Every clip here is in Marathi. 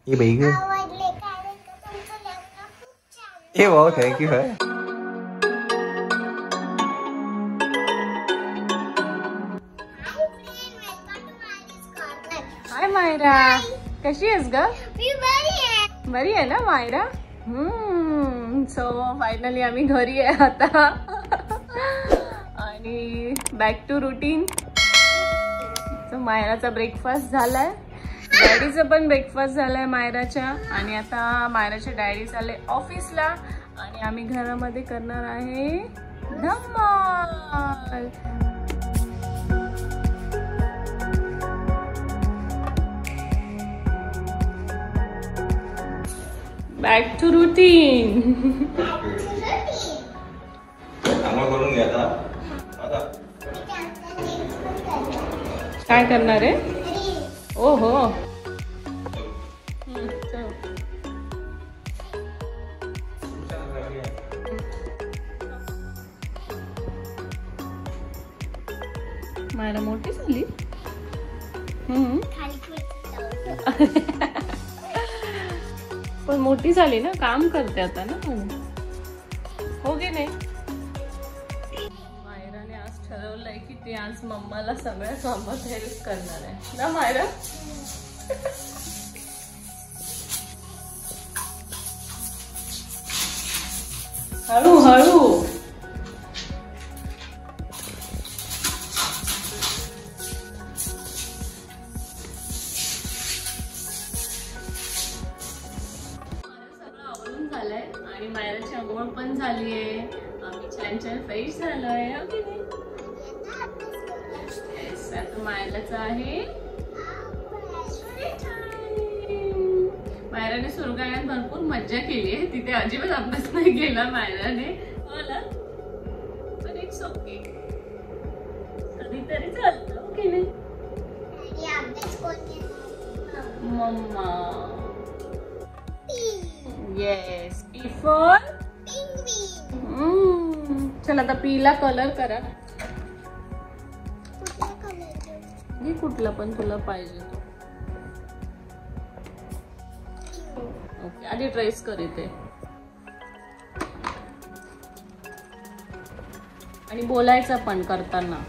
ये बाई ग. ए वाव, थँक्यू. हाय मायरा, कशी आहेस ग? बरी आहे ना मायरा? सो फायनली आम्ही घरी आहे आता आणि बॅक टू रुटीन. सो मायराचा ब्रेकफास्ट झालाय, डॅडीचा पण ब्रेकफास्ट झालाय मायराच्या, आणि आता मायराचे डॅडी चालले ऑफिसला आणि आम्ही घरामध्ये करणार आहे धमाल. Back to routine. काय करणार आहे? ओ हो, मायरा मोठी झाली. पण मोठी झाली ना, काम करते आता ना, हो गे नाही. मायराने आज ठरवलंय की ती आज मम्माला सगळ्या कामात हेल्प करणार आहे ना मायरा. हळू हळू. आणि मायराची अंघोळ पण झालीये, आम्ही छान छान फ्रेश झालोय. आता मायराचं आहे मायराने सुरगाण्यात भरपूर मज्जा केली आहे, तिथे अजिबात अभ्यास नाही केला मायराने, होला पण इट्स ओके, कधीतरी चालतं. ओके नाही mamma. Yes, P for penguin. चला आता पीला कलर करा. हे कुठला पण तुला पाहिजे तो. ओके, आधी ट्रेस कर इथे आणि बोलायचं पण करताना.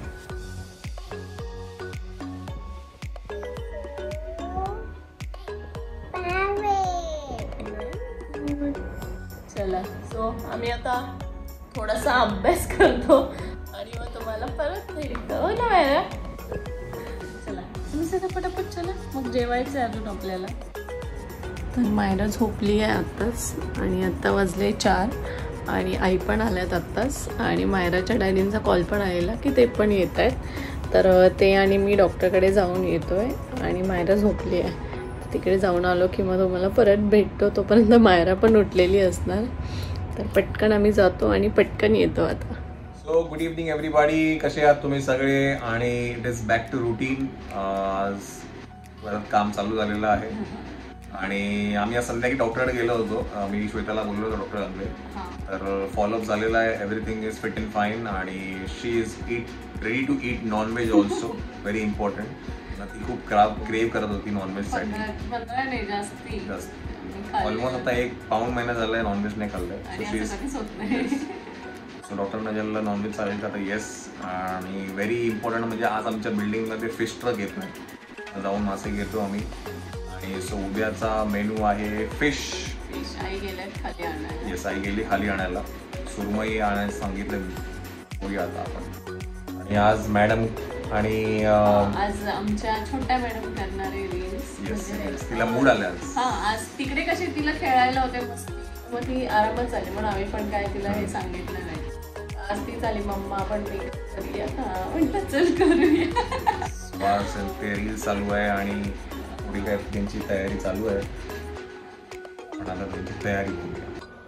चला, सो आम्ही आता थोडासा अभ्यास करतो आणि मग तुम्हाला परत भेटतो ना मायरा. चला तुम्ही सगळं पटापट चला, मग जेवायचं आहे अजून आपल्याला. तर मायरा झोपली आहे आत्ताच आणि आत्ता वाजले 4 आणि आई पण आल्यात आत्ताच, आणि मायराच्या डॅडींचा कॉल पण आलेला की ते पण येत आहेत. तर ते आणि मी डॉक्टरकडे जाऊन येतो आहे आणि मायरा झोपली आहे. तिकडे जाऊन आलो की मग तुम्हाला परत भेटतो, तोपर्यंत मायरा पण उठलेली असणार. तर पटकन आम्ही जातो आणि पटकन येतो आता. सो गुड इव्हनिंग एव्हरीबॉडी, कसे आहात तुम्ही सगळे? आणि it is back to routine. आज परत काम चालू झालेलं आहे आणि आम्ही आज संध्याकाळी डॉक्टरकडे गेलो होतो. मी श्वेताला बोललो होतो डॉक्टरांकडे, तर फॉलोअप झालेला आहे. Everything is fit and fine आणि she is ready to eat non veg also, very important. ती खूप क्रेव करत होती नॉनव्हेज साठी. ऑलमोस्ट आता 1 पाऊण महिना झालाय नॉनव्हेज नाही खाल्लंय. सो डॉक्टरना विचारलं नॉनव्हेज चालेल का, तर येस. आणि व्हेरी इम्पॉर्टंट म्हणजे आज आमच्या बिल्डिंगमध्ये फिश ट्रक येत नाही, जाऊन मासे घेतो आम्ही. आणि सो उद्याचा मेनू आहे फिश. येस, आई गेली खाली आणायला, सुरमई आणायला सांगितलं मी, बघूया आता आपण. आणि आज मॅडम आणि आज आमच्या छोट्या मॅडम करणार आहे रील्स. तिला मूड आला आज तिकडे कशी तिला खेळायला होते मस्त, मग ती आरामच आली, म्हणून आम्ही पण काय तिला हे सांगितलं नाही. आज ती चाली मम्मा आपण करूया का, म्हटलं चल करूया. ते रील्स चालू आहे आणि पुढे काय त्यांची तयारी चालू आहे, पण आता त्यांची तयारी बघूया.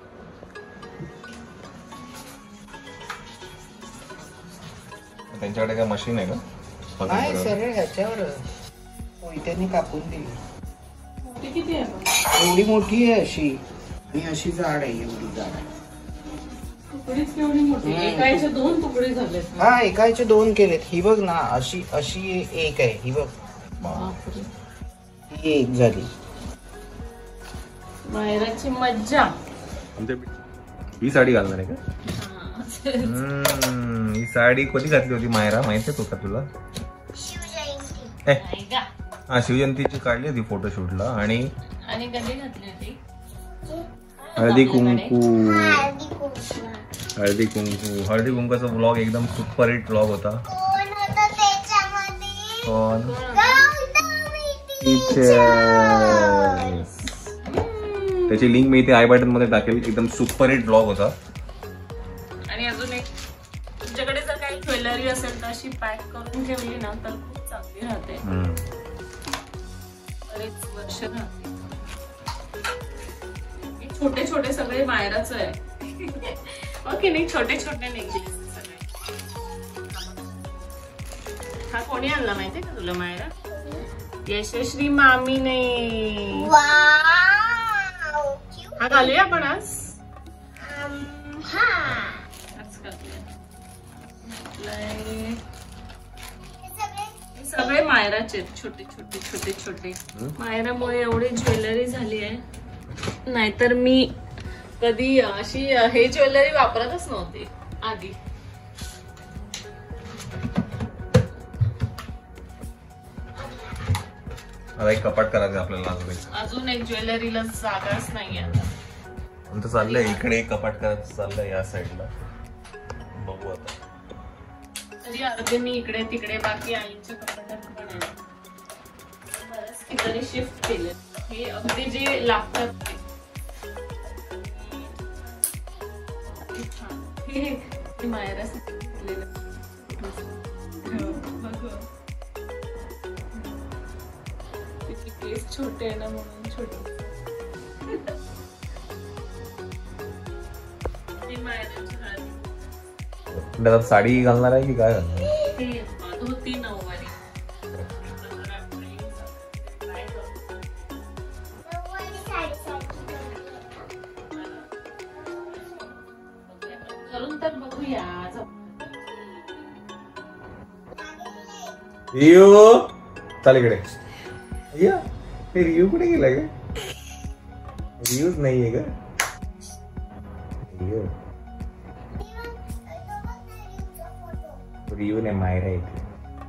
त्यांच्याकडे काय मशीन आहे का? नाही, सरळ ह्याच्यावर त्यांनी कापून दिली. किती आहे? एवढी मोठी आहे अशी, आणि अशी जाड आहे, एवढी जाड आहे. एकाचे 2 तुकडे झाले. हा, एकाचे 2 केलेत. ही बघ ना, अशी अशी एक आहे, ही बघ, ही एक झाली. मायराची मज्जा. ही साडी घालणार आहे का? ही साडी कधी घातली होती मायरा माहिती आहे का तुला? हा शिवजयंतीची काढली होती फोटोशूटला. आणि कधी घातली होती? हळदी कुंकू. हळदी कुंकाचा व्लॉग एकदम सुपर हिट व्लॉग होता. कोण? त्याची लिंक मी इथे आय बटन मध्ये टाकेल. एकदम सुपर हिट ब्लॉग होता. आणि अजून एक, तुमच्याकडे जर काही ज्वेलरी असेल तर अशी पॅक करून ठेवली ना तर खूप चांगली राहते. बरेच वर्ष राहते. छोटे छोटे सगळे मायराच आहे. ओके नाही, छोटे छोटे नेकलेस सगळे. हा कोणी आणला माहितीये का तुला मायरा? यशस्वी मामीने. हा घालूया आपण आज. सगळे मायराचे छोटे छोटे छोटे छोटे. मायरामुळे एवढी ज्वेलरी झाली आहे. नाहीतर मी कधी अशी हे ज्वेलरी वापरतच नव्हती आधी. आता एक कपाट करायचं आपल्याला. अजून एक ज्वेलरीला जागाच नाही आता. आमचं चाललंय इकडे कपाट करायचं चाललंय या साईडला. बघू आता. तरी अर्धे मी इकडे तिकडे, बाकी आईच्या कपाटात पण आहे. बरंच ठिकाणी शिफ्ट केले. हे अगदी जे लागतात ते मायरा केस छोटे आहे ना म्हणून छोटे. साडी घालणार आहे की काय घालणार? धोती नऊवारी. करून तर बघूया. रियू चाल इकडे. हे रियू कुठे गेला ग? रियूच नाहीये का? रियू ने मायरा इथे.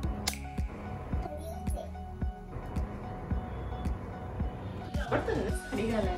साडी घालाय.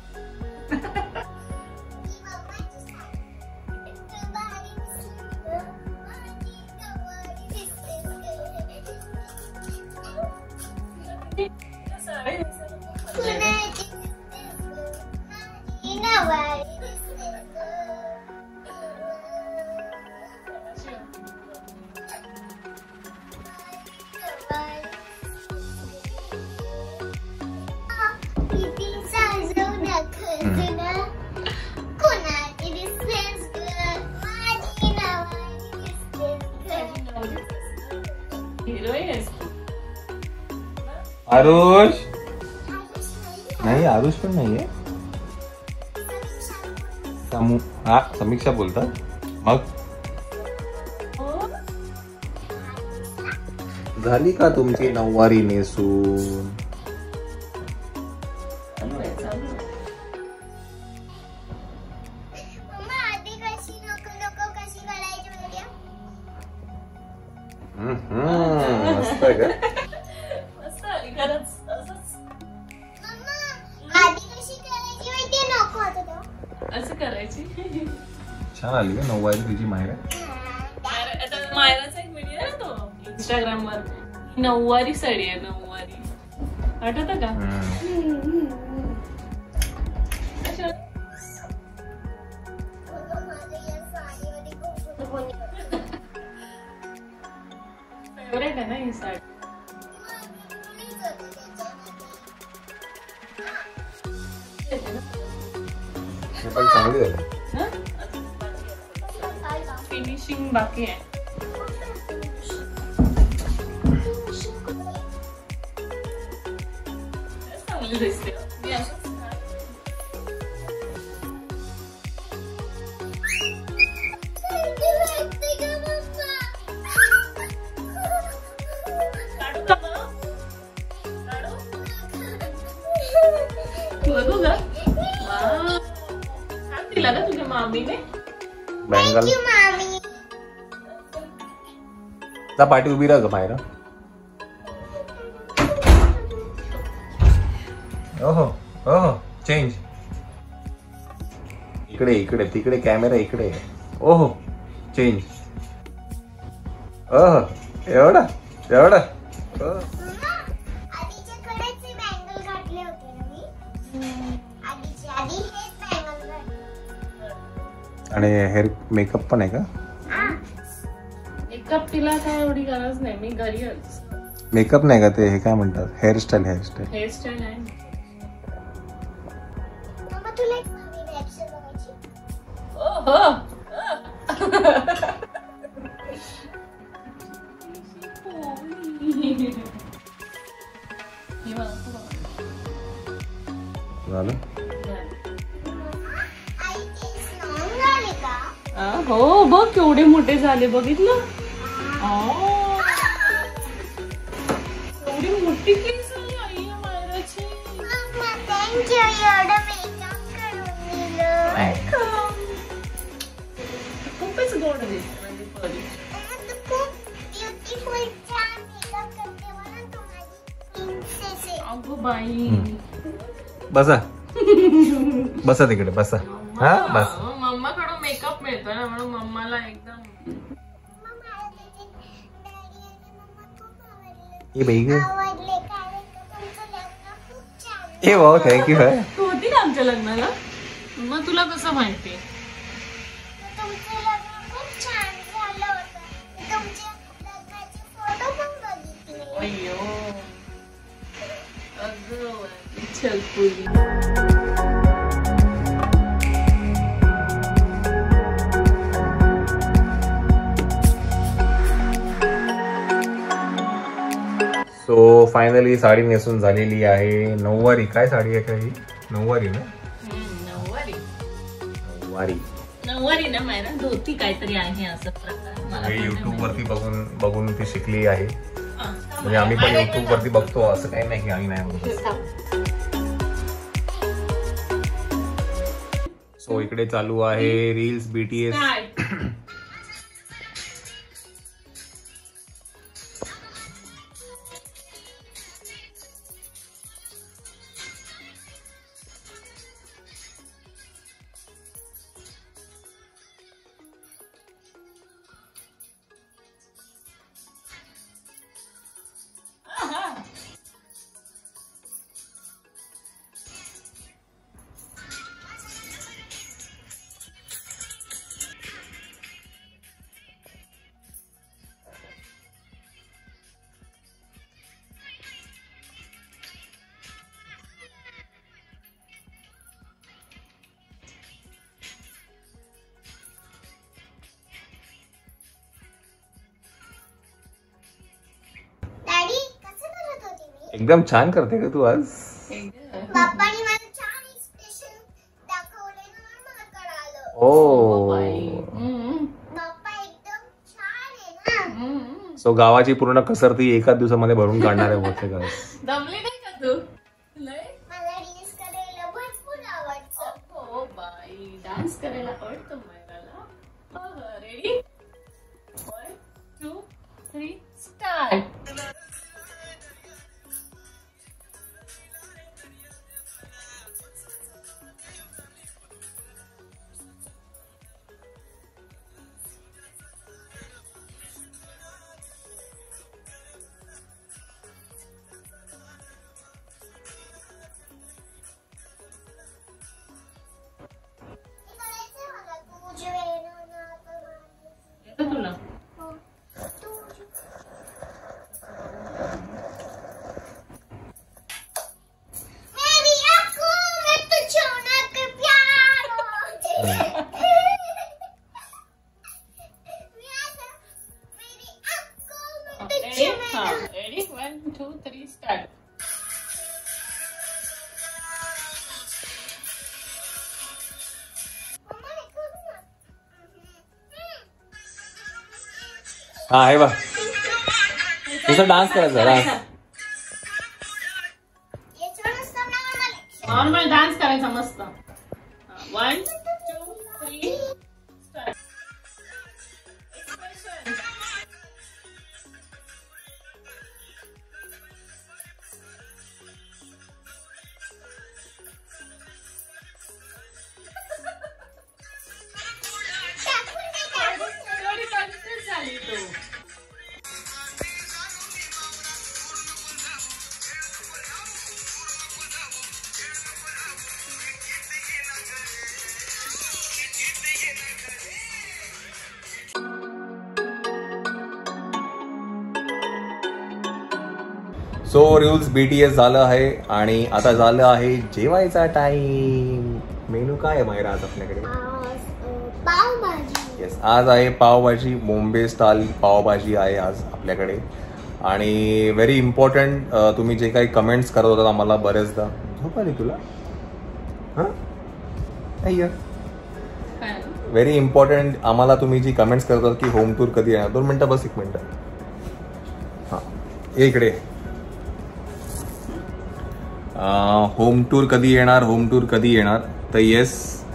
आरुष नाही, आरुष पण नाहीये. समीक्षा बोलतात. मग झाली का तुमची नऊवारी नेसून? मस्त आहे का? असं करायची. छान आली का नऊवारी तुझी मायरा? मायराचा एक व्हिडिओ आहे तो इंस्टाग्राम वर. नऊवारी साडी आहे, नऊवारी. आठवत का? फेवरेट आहे ना ही साडी. पण चांगली झाली. फिनिशिंग बाकी आहे. चांगली दिसते. बघू का? दिला ना तुझ्या मामीने? बँगल जा पाठी उभी राहा ग मायरा. ओहो ओहो चेंज. इकडे इकडे तिकडे कॅमेरा इकडे. ओहो चेंज. ओहो एवढा एवढा. आणि हेअर मेकअप पण आहे का? मेकअप तिला काय एवढी गरज नाही, मी घरी मेकअप नाही का ते, हे काय म्हणतात हेअरस्टाईल. हेअरस्टाईल हेअरस्टाईल आहे. ओहो झालं. हो बघ केवढे मोठे झाले, बघितलं? एवढी मोठी केस झाली आई मायराची. खूपच गोड दिसते म्हणजे परी. अगो बाई. बसा बसा तिकडे बसा. हा बस. मम्माकडून मेकअप मिळतो ना म्हणून मम्माला एकदम. ए बाई ग ए वाव थँक्यू. तू होती ना आमच्या लग्नाला, मग तुला कसं माहिती? अय्यो अगं चल पुरी. सो फायनली साडी नेसून झालेली आहे. नऊवारी काय साडी आहे काही? नऊवारी ना? नऊवारी ना मायरा, धोती काहीतरी आहे असं प्रकार. युट्यूब वरती बघून ती शिकली आहे. म्हणजे आम्ही पण युट्यूब वरती बघतो, असं काही नाही की आम्ही नाही बघतो. सो इकडे चालू आहे रील्स BTS. एकदम छान करते का तू आज? बाप्पानी मला छान एक्सप्रेशन दाखवले ना, मला कळालं. बाप्पा एकदम छान आहे ना. सो गावाची पूर्ण कसर ती एकाच दिवसामध्ये भरून काढणारे होते का? दमली नाही का तू? मला रील्स करायला भरपूर आवडतं. हो बाई, डान्स करायला आवडतो मला. रेडी? 1 2 3 स्टार्ट. तुला रेडी 1 2 3 स्टार्ट. हा आहे बा, तुझा डान्स करायचा. डान्स नॉर्मल डान्स करायचा मस्त. 1 2 रूल्स BTS झालं आहे आणि आता झालं आहे जेवायचा टाइम. मेनू काय आहे मायरा आज आपल्याकडे? पावभाजी. येस, आज आहे पावभाजी. बॉम्बे स्टाईल पावभाजी आहे आज आपल्याकडे. आणि व्हेरी इम्पॉर्टंट, तुम्ही जे काही कमेंट्स करत होतात आम्हाला बरेचदा. झोप आली तुला? हां, व्हेरी इम्पॉर्टंट, आम्हाला तुम्ही जी कमेंट्स करतात की होम टूर कधी येणार. 2 मिनटं बस, 1 मिनटं. हां, इकडे होम टूर कधी येणार, होम टूर कधी येणार. तर येस,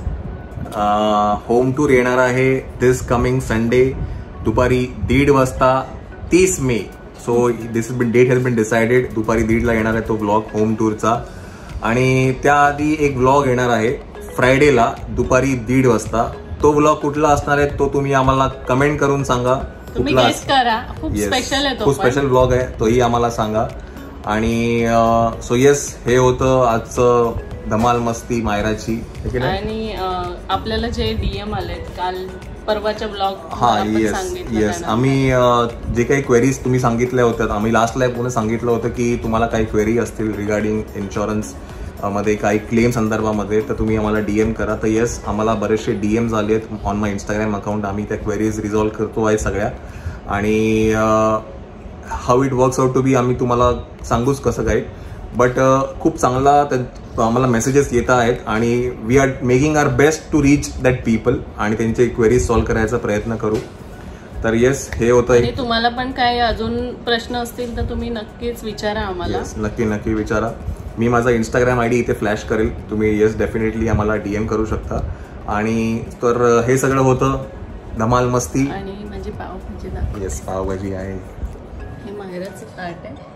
होम टूर येणार आहे दिस कमिंग संडे दुपारी 1:30 वाजता 30 May. So this date has been decided. दुपारी 1:30 येणार आहे तो व्लॉग होम टूरचा. आणि त्याआधी एक व्लॉग येणार आहे फ्रायडेला दुपारी 1:30 वाजता. तो व्लॉग कुठला असणार आहे तो तुम्ही आम्हाला कमेंट करून सांगा. तुम्ही गेस करा. खूप स्पेशल आहे तो, खूप स्पेशल व्लॉग आहे, तोही आम्हाला सांगा. आणि सो येस, हे होतं आजचं धमाल मस्ती मायराची. आणि आपल्याला जे DM आलेत काल परवाच्या ब्लॉग. हा, येस. आम्ही जे काही क्वेरीज तुम्ही सांगितल्या होत्या, आम्ही लास्टला पुन्हा सांगितलं होतं की तुम्हाला काही क्वेरी असतील रिगार्डिंग इन्शुरन्स मध्ये, काही क्लेम संदर्भामध्ये, तर तुम्ही आम्हाला DM करा. तर येस, आम्हाला बरेचसे DMs आले आहेत ऑन माय इंस्टाग्राम अकाउंट. आम्ही त्या क्वेरीज रिझॉल्व्ह करतो आहे सगळ्या. आणि how it works out to be आम्ही तुम्हाला सांगूच कसं काय. बट खूप चांगला आम्हाला मेसेजेस येत आहेत आणि we are making our best to reach that people आणि त्यांचे क्वेरीज सॉल्व्ह करायचा प्रयत्न करू. तर येस, हे होतं. आणि तुम्हाला पण काही अजून प्रश्न असतील तर तुम्ही नक्कीच विचारा आम्हाला. नक्की विचारा. मी माझा इंस्टाग्राम ID इथे फ्लॅश करेल. तुम्ही येस डेफिनेटली आम्हाला DM करू शकता. आणि तर हे सगळं होतं धमाल मस्ती. आणि माझी पावभाजी दाखव. येस, पावभाजी आहे. हे माहेराचं ताट आहे.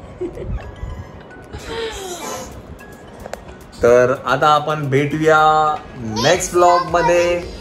तर आता आपण भेटूया नेक्स्ट ब्लॉग मध्ये.